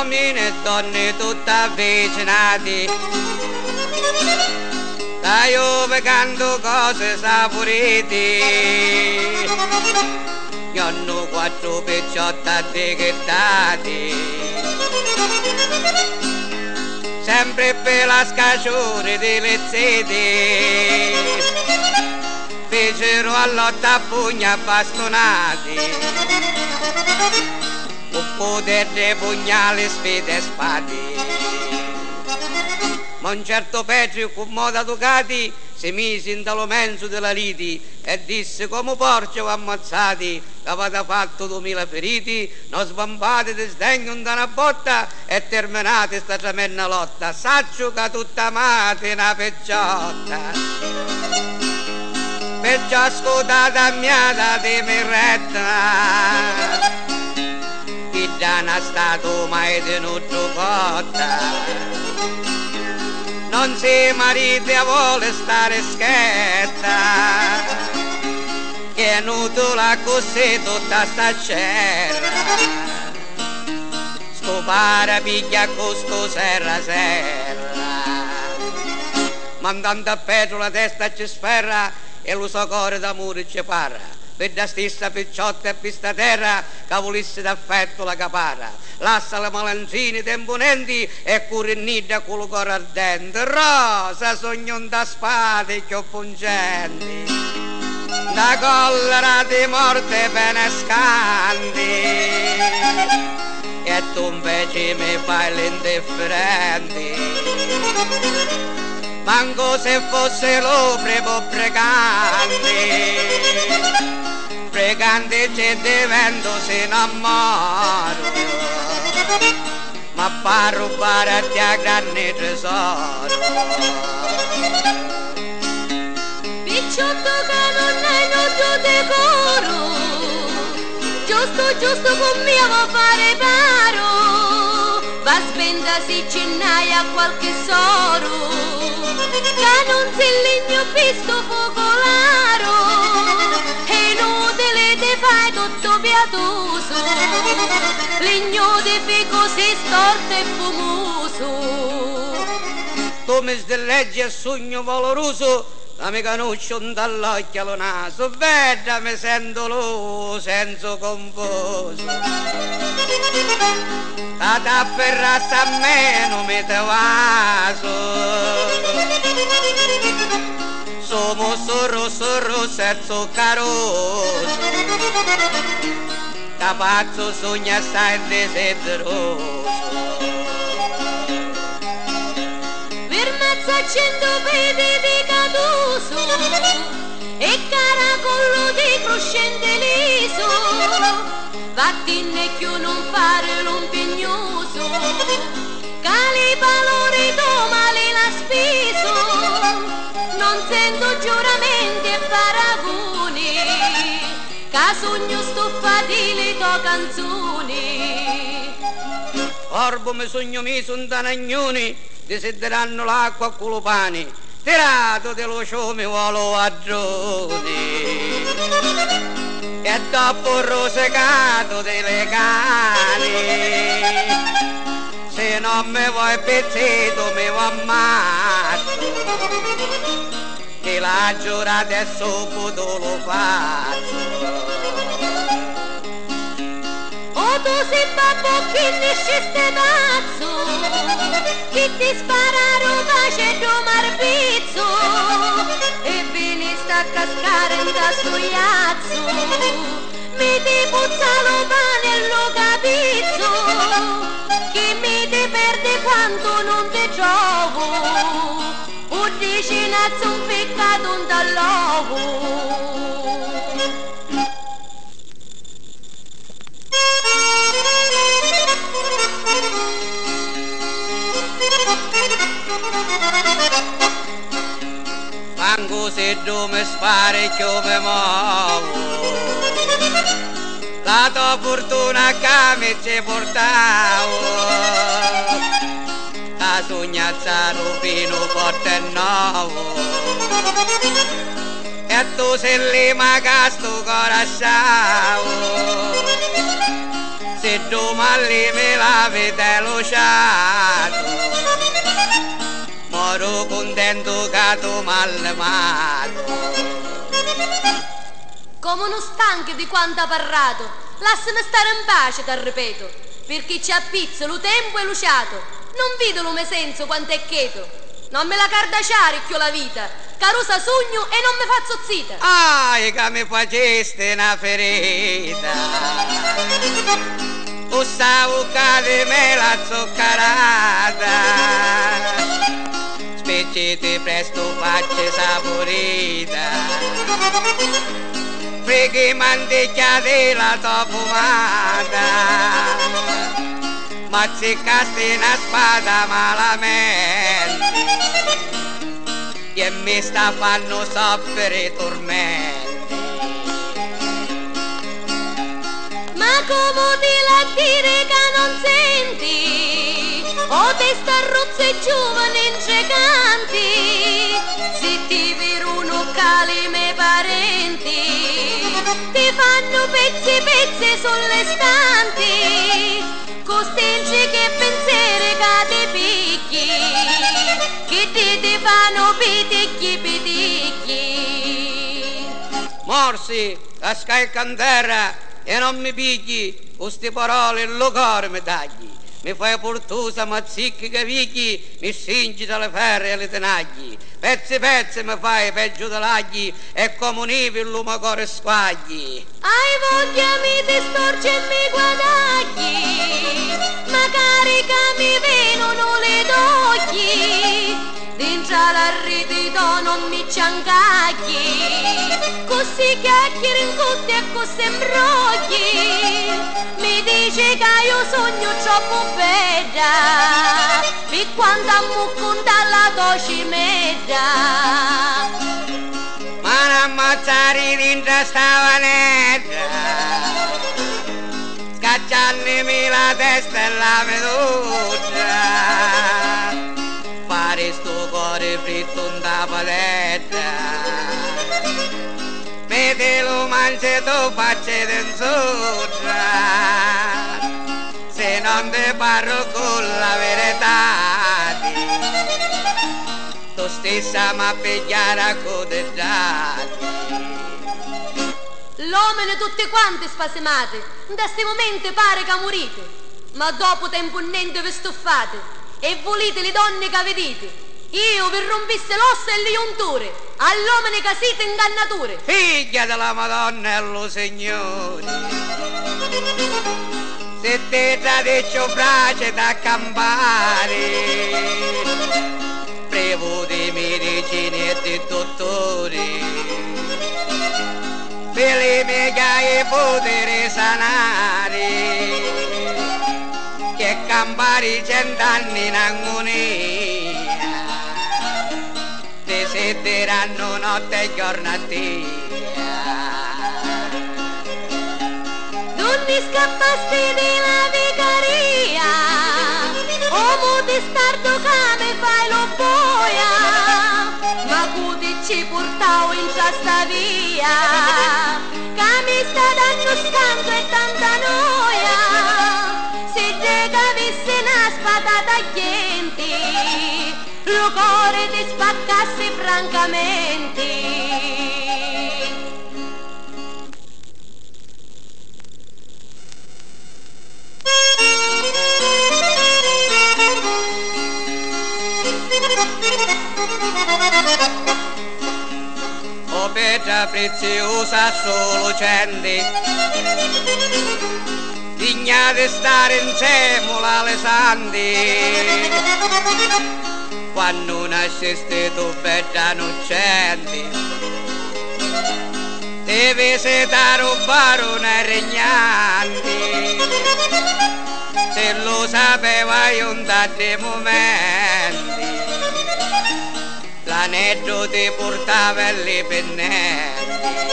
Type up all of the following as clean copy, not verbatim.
uomini e donne tutti avvicinati. Da io canto cose saporite, io hanno 4 picciotti addechettati, sempre per la scacione delle zete, fecero a lotta a pugni a bastonati, con potere dei pugnali, spade e spade. Ma un certo Petro con moda Ducati si mise in dallo menso della liti e disse: come porci o ammazzati, che avete fatto 2000 feriti, non sbambate di sdegno da una botta e terminate sta tremenda lotta, saccio che tutta amate una pecciotta. Perciò ascoltate miata di miretta, chi già non è stato mai tenuto cotta. Non si marita vuole stare schietta, che è nutola così tutta sta cerra, scopare piglia costo serra serra, mandando a Petro la testa ci sferra e lo so cuore d'amore ci parra. Per da stessa picciotta e pista terra che volesse d'affetto la capara, lassa le malanzine temponenti e curennida con lo cuore ardente, rosa sogno da spade che pungenti, da collera di morte penescanti, e tu invece mi fai l'indifferente, manco se fosse lo primo pregante, pregante c'è divento se innamoro, ma fa rubare a te a grande tesoro. Picciotto che non è noto decoro, giusto con mia va fare paro, va spenta si cennaia a qualche soro, che non si legno pisto focolaro, e inutile te fai tutto piatoso, legno di fico si storto e fumoso. Tu mi sdelleggi a sogno valoroso, la mi conosco dall'occhio allo naso, vedra mi sento lo senso confuso. La t'afferrassa a me non mi te vaso, sono rosso e zuccaroso, da pazzo sogna assai desideroso. Per mezzo a 100 piedi di caduso e caracollo di crescente liso, vattene più non fare l'impegnoso, cali valori domali la spiso, non sento giuramenti e paragoni, che sogno stuffati le tue canzoni. Orbo mi sogno miso un danagnoni, desideranno l'acqua con lo pane, tirato dello ciume volo adroni, e dopo rosecato delle cani, se non mi vuoi pezzetto mi vuoi ammazzo, che la giurata è sopra lo faccio. O tu sei babbo che ne sceste pazzo, chi ti spara roba c'è domarbizzo, e vieni sta a cascare in da stuiazzo, mi ti puzza lo pane e lo capizzo, che mi ti perde quanto non ti trovo, o dici nazzo un peccato un dall'uovo. Manco se tu mi spari che io mi muovo, la tua fortuna che mi ci portavo, la sognazza rubino forte e nuovo, e tu sei lì ma che sto corazzavo, se e domani me l'avete lasciato, moro contento che tu m'ha. Come uno stanco di quanto ha parlato, lasciami stare in pace, ti ripeto, perché ci appizzo lo tempo e luciato, non vedo lume senso quanto è cheto, non me la cardaciare più la vita, carusa sogno e non mi faccio zita. Ah, che mi faceste una ferita, o stavo che me la zuccherata, speccete presto facce saporita, preghi manticchiate la tua fumata, ma ziccaste una spada malamente e mi sta fanno soffrire tormenti. Ma come ti la dire che non senti, o te starruzze giovani incecanti, se ti verono cali me parenti, ti fanno pezzi pezzi sulle stanti, costinci che pensieri che ti picchi, che ti fanno piticchi piticchi. Morsi, a scalca in terra e non mi pigli, queste parole il cuore mi tagli, mi fai portosa ma zicchi che picchi, mi stringi dalle ferre e le tenagli, pezzi pezzi mi fai peggio dell'agli e comunivi il lume cuore squagli. Hai voglia mi ti storci e mi guadagli, magari che mi venono le togli, dentro la rete non mi ciancagli, così chiacchiere in tutti e così imbrogli, mi dice che io sogno troppo bella, e quando ammuccon dalla tua cimetta. Ma non ammazzare dentro sta vanetta, scacciandomi la testa e la medusa, fare sto cuore fritto in da paletta, vedi lo mangi tu facci d'enzurra, se non ti parlo con la verità, tu stessa mi pigliare a codeggiati. L'omene tutte quante spasimate, da sti momenti pare che morite, ma dopo tempo niente vi stoffate, e volete le donne che vedete, io vi rompisse l'ossa e le giunture, all'omene che siete ingannature. Figlia della Madonna e lo Signore, se te tradiccio brace da campare, prevo di medicine e di dottori, per le mie gaie potere sanare, che campare 100 anni in agonia, ti sederanno notte e giornatina. Non scappasti della vicaria, uomo di stardo che mi fai lo boia, ma cudi ci portavo in questa via, che mi sta dando scanso e tanta noia, se te avessi una spada taglienti, lo cuore ti spaccasse francamente. O pietra preziosa solo centi, digna di stare insieme alle santi, quando nascesti tu bella innocenti, devi sedare un barone regnanti, se lo sapeva io un tanti momenti, l'anello ti portava le pennelli.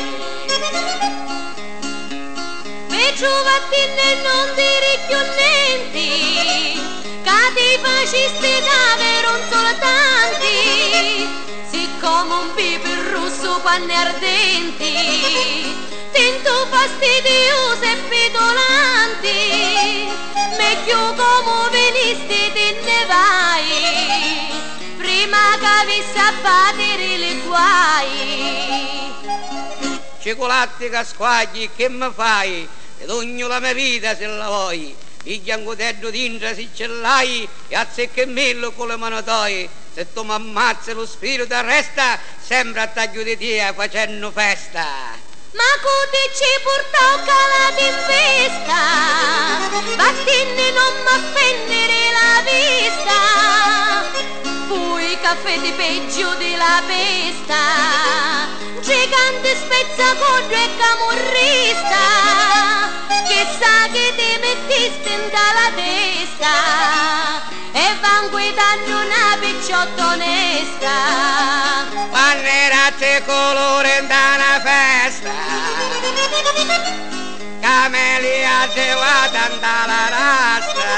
Mi trovati e non ti richionnenti, che ti facesti davvero un soltanti, siccome un piper rosso panne ardenti, sento fastidioso e petolante, meglio come veniste te ne vai, prima che avessi a battere le guai. Cicolatti che squagli, che mi fai? Ed ogni la mia vita se la vuoi. Piglia un cotello d'intra se ce l'hai e azzecchemmello con le mani tue. Se tu mi ammazzi lo spirito resta sempre a taglio di te facendo festa. Ma cute ci portò la tempesta, vattene non m'affendere la vista, poi caffè di peggio della pesta, gigante spezzacordo e camorrista, che sa che ti mettiste in dalla testa, e van guidando una picciotta onesta. Pannerazze colore da una festa, camelia gelata dalla rasta,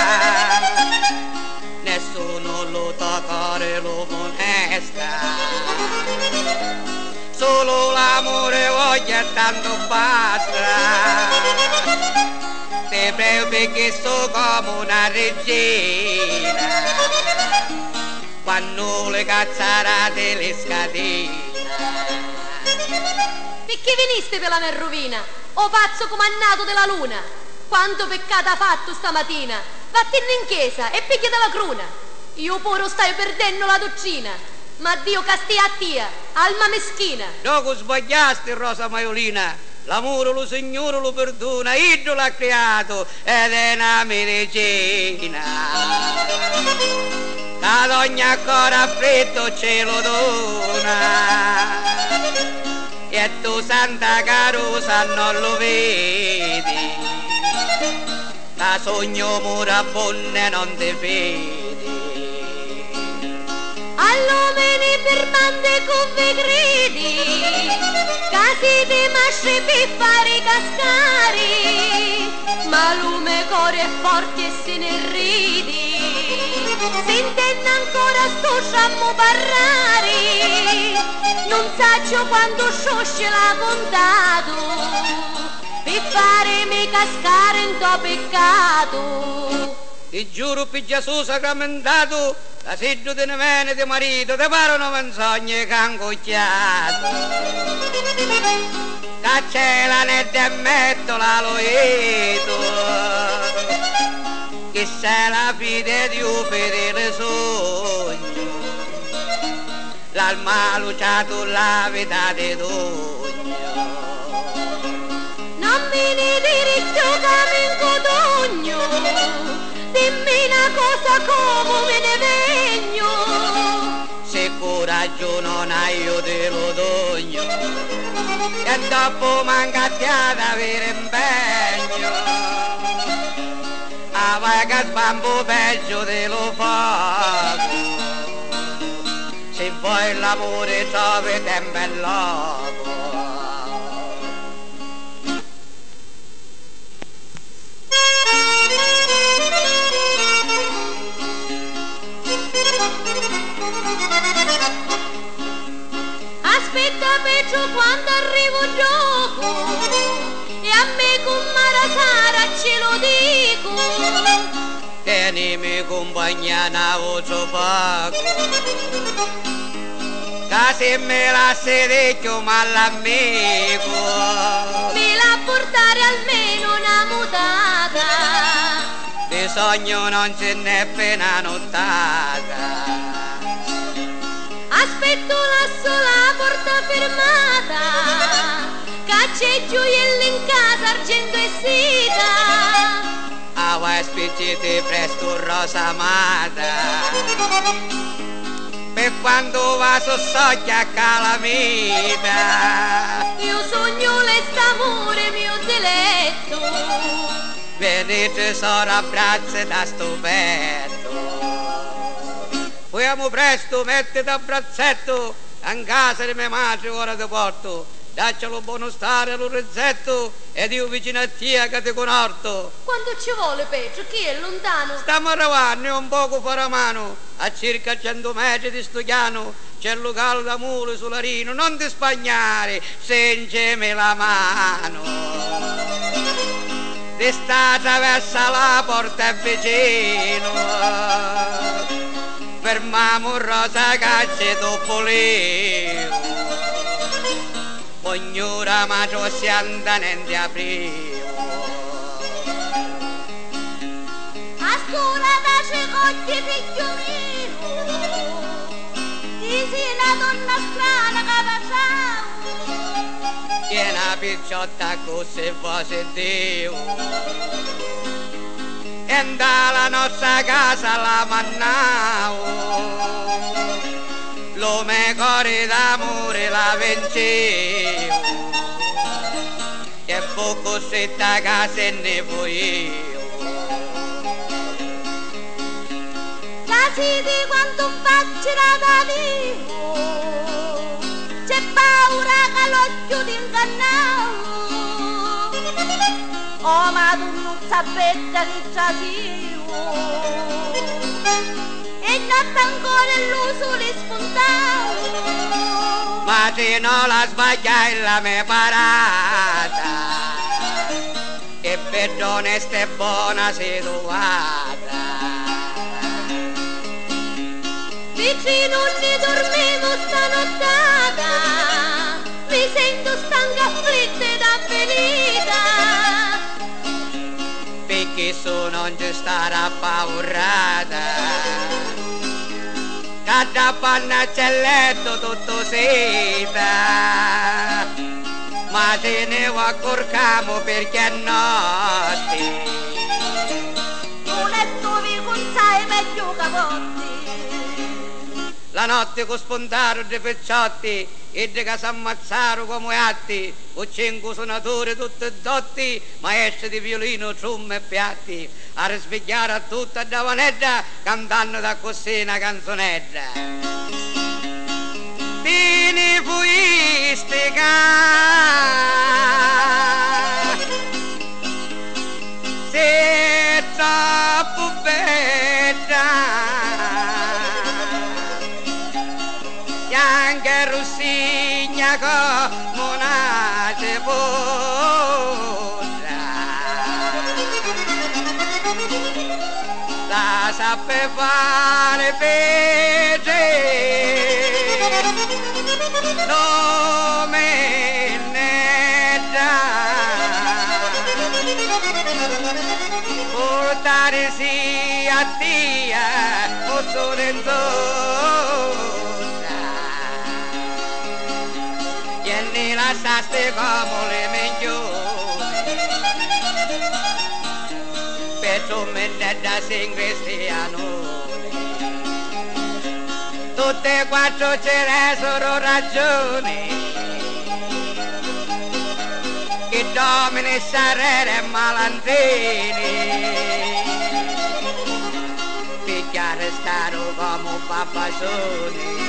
nessuno lo toccare lo molesta, solo l'amore voglia tanto basta, te prego perché so come una regina, quando le cazzarate le scatena. Perché veniste per la mia rovina, o pazzo comandato della luna? Quanto peccato ha fatto stamattina? Vattene in chiesa e piglia della cruna. Io pure stai perdendo la doccina, ma Dio castia a tia, alma meschina. Dopo sbagliaste, Rosa Maiolina, l'amore lo Signore lo perdona, Dio l'ha creato ed è una medicina. Ad ogni ancora freddo ce lo dona, e tu Santa Carusa non lo vedi, da sogno mura bonne non ti vedi. All'uomini per mande come credi, casi di masce per fare cascare, ma lume core è forte e se ne ridi, sentendo ancora sto sciammo parlare, non saggio quando sciosce l'ha contato, per farmi cascare in tuo peccato. Ti giuro per Gesù sacramentato, la seggio di nevene di marito, ti pare una menzogna che han cocchiato. Caccia la netta e metto la loeto, che sei la fide di un fedele sogno, l'alma luciato la vita di d'ogno. Non mi ne diritto che mi incodogno, dimmi una cosa come me ne vegno. Se coraggio non hai io te lo dogno, e dopo mancati ad avere impegno, a vai che sbambo peggio te lo faccio, se vuoi l'amore trovi tempo e loco. Aspetta peggio quando arrivo gioco, e a me con Marasara ce lo dico. Tienimi compagnia una voce poco, che se me la sedecchio mal'amico, Me la portare almeno una mutata, di sogno non ce n'è appena nottata. aspetto lassù la porta fermata, caccia gioielli in casa, argento e seta. A vai spicciti presto rosa amata, per quando va sossocchia a calamita. Io sogno l'est'amore mio diletto, Venite sora abbraccia da sto petto. Vogliamo presto, mettete a braczetto, in casa di mia madre ora ti porto. Daccelo buono stare allo rezzetto, ed io vicino a te che ti conorto. quando ci vuole Petro, chi è lontano? Stiamo arrivando un poco fuori mano, a circa 100 metri di sto chiano, c'è il locale da mule sull'arino, non ti spagnare, stringimi la mano. Ti sta attraversa la porta vicino, fermiamo rosa cacce dopo lì. Ognura ma ciò si anda niente aprire. Ascura da cicocchi figlio mio, disi la donna strana che passava. Che una picciotta così fosse Dio. E andava la nostra casa la mannavo. L'uomo cuore d'amore la vencevo. E poco setta casa e ne fui io. Quasi di quanto faccia da vivo, c'è paura che l'occhio ti ingannavo. Oh, ma tu non sapete che trasivo, e notte ancora l'uso li spuntavo. Ma se non la sbagliai la mia parata, che per onesta e buona situata. Vicino ne dormivo stanottata, mi sento stanca afflitta ed avvenita. Perché su non ci starà appaurata, cada panna c'è il letto tutto seta, ma se ne accorciamo perché è notte. Un letto vi consai meglio capotti. La notte con spontaro di pecciotti e di che s'ammazzarono come atti, con 5 suonatori tutti dotti, maestri di violino, trumme e piatti, a risvegliare a tutta davanetta cantando da così una canzonetta. Fini fuistica, sei troppo bella, anche russigna come una cipolla. La sape fare fece, non me ne dà, portare sì a Dio, o solo in lasciaste come le migliori, per me da sin cristianone. Tutte e 4 ce ne sono ragioni, che domini sarere malandrini, picchiare staro come un pappasone,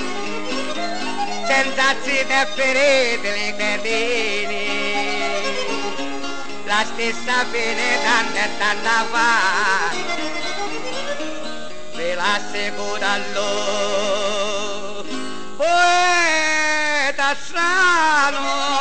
senza zite ferite le credini, la stessa fine tanta e tanta fa, ve l'assicuro a loro, poeta strano.